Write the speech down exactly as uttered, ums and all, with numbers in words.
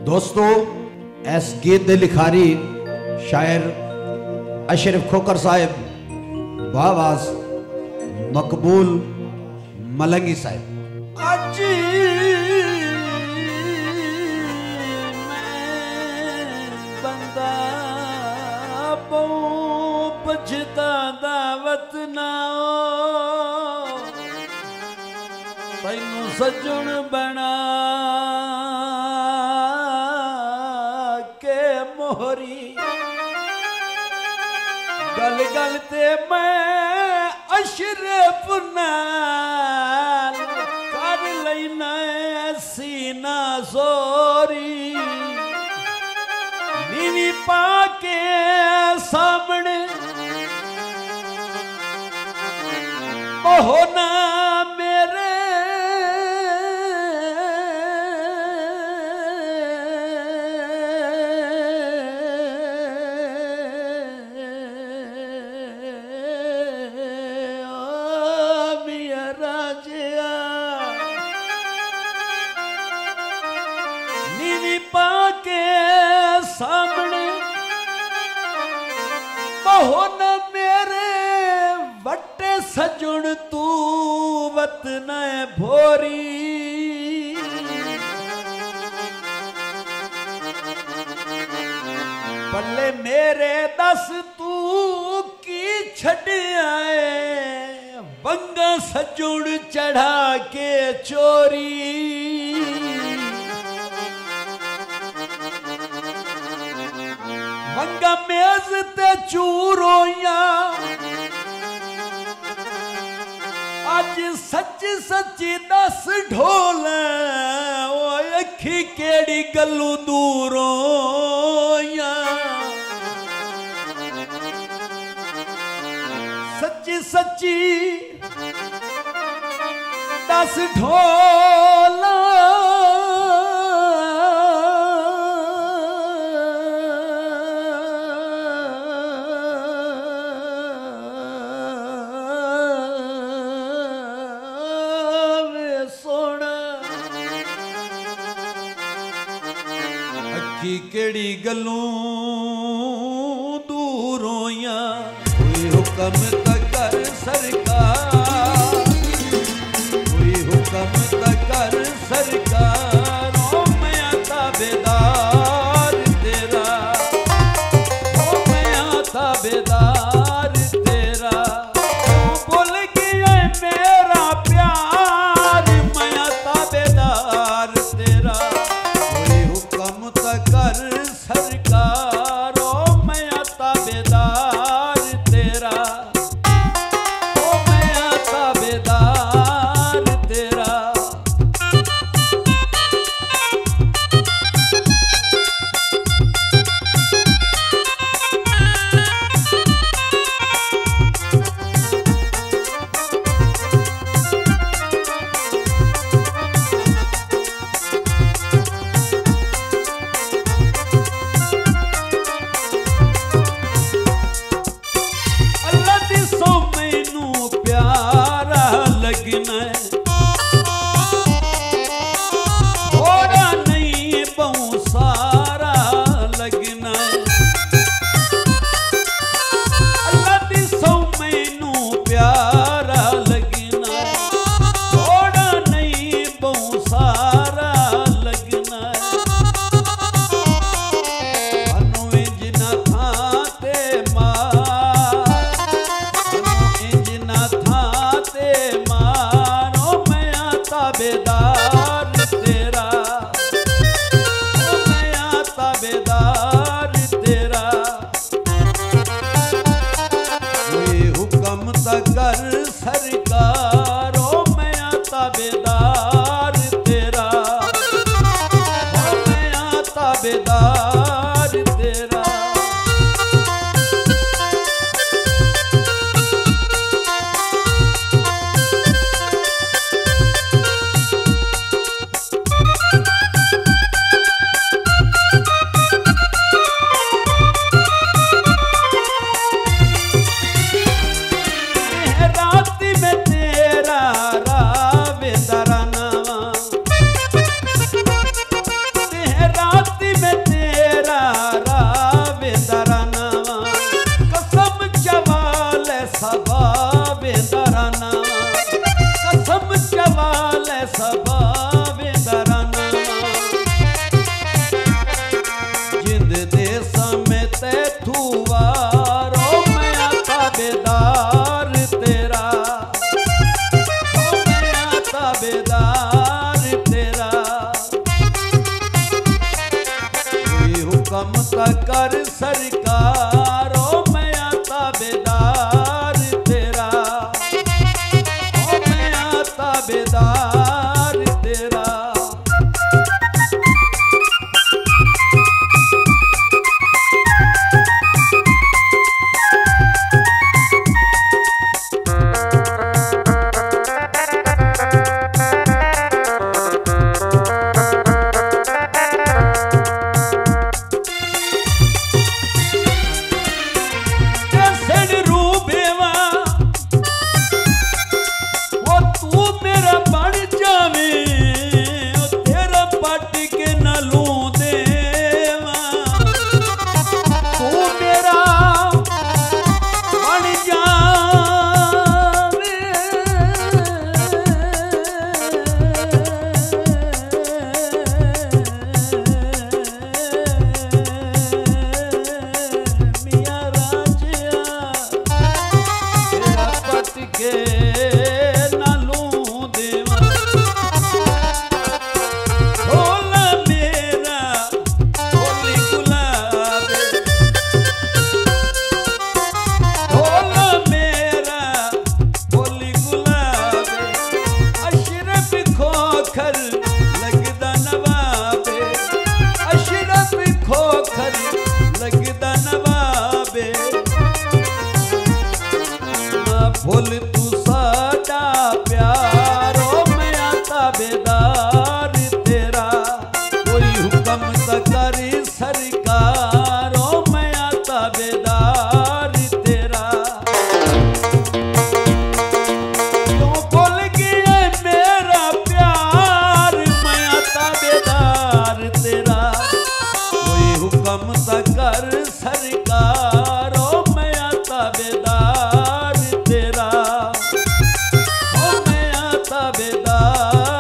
दोस्तों एस गीत दे लिखारी शायर अशरफ खोकर साहब, बावाज मकबूल मलंगी साहब। आज मैं बंदा बहु पछता दावत ना तैनू सजन बना के मोहरी गल गल ते मैं अशरफ नाल कर लेना सीना सोरी नीवी पाके सामने मोहना मेरे पाके सामने मोहन मेरे वट्टे सजुन तू वतन भोरी पल्ले मेरे दस तू की छड़िया वंगा सजुन चढ़ा के चोरी वंगा मेज ते चूरोया आज सच सच्ची दस ढोल ओ अखी केड़ी गलू दूरों सच्ची सच्ची दस ढोल की केड़ी गलू दूरोया कोई हुक्म तक कर सरकार कोई हुक्म तक कर सरकार ओ मैं ताबेदार तेरा ओ मैं ताबेदार तेरा बोल गया मेरा प्यार मैं ताबेदार तेरा कर सरकार ओ मैं ताबेदार तेरा ओ मैं ताबेदार तेरा थोड़ा नहीं बहु सारा लगना अल्लाह दी सौ मैनू प्यारा लगना थोड़ा नहीं बहु सारा लगना अनु इंज ना था ते मार अनु इंज ना था ते मारो मैं ताबेदार तेरा ओ मैं ताबेदार तेरा कोई हुक्म तक कर सरकार ओ मैं ताबेदार तेरा ओ मैं ताबेदार तेरा रात हुक्म ता कर सरकार ओ मैं ताबेदार तेरा, ओ मैं ताबेदार तेरा। बोल तू साडा प्यार ओ मैं ताबेदार तेरा, कोई हुक्म ता कर सरकार ओ मैं ताबेदार तेरा। क्यों बोल गया मेरा प्यार मैं ताबेदार तेरा, कोई हुक्म ता कर सरकार ओ मैं ताबेदार तेरा, ओ मैं ताबेदार